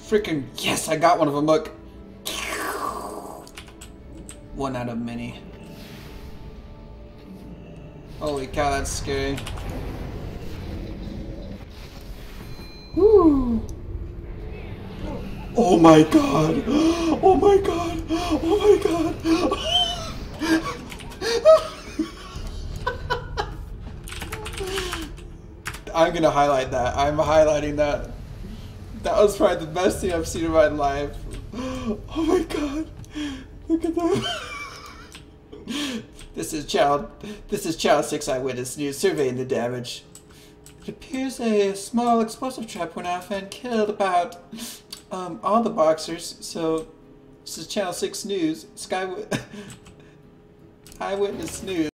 Freaking yes, I got one of them. Look. One out of many. Holy cow, that's scary. Woo! Oh my god! Oh my god! Oh my god! I'm gonna highlight that. I'm highlighting that. That was probably the best thing I've seen in my life. Oh my god! Look at that. This is Channel 6 Eyewitness News surveying the damage. It appears a small explosive trap went off and killed about all the boxers. So this is Channel 6 News, Eyewitness News.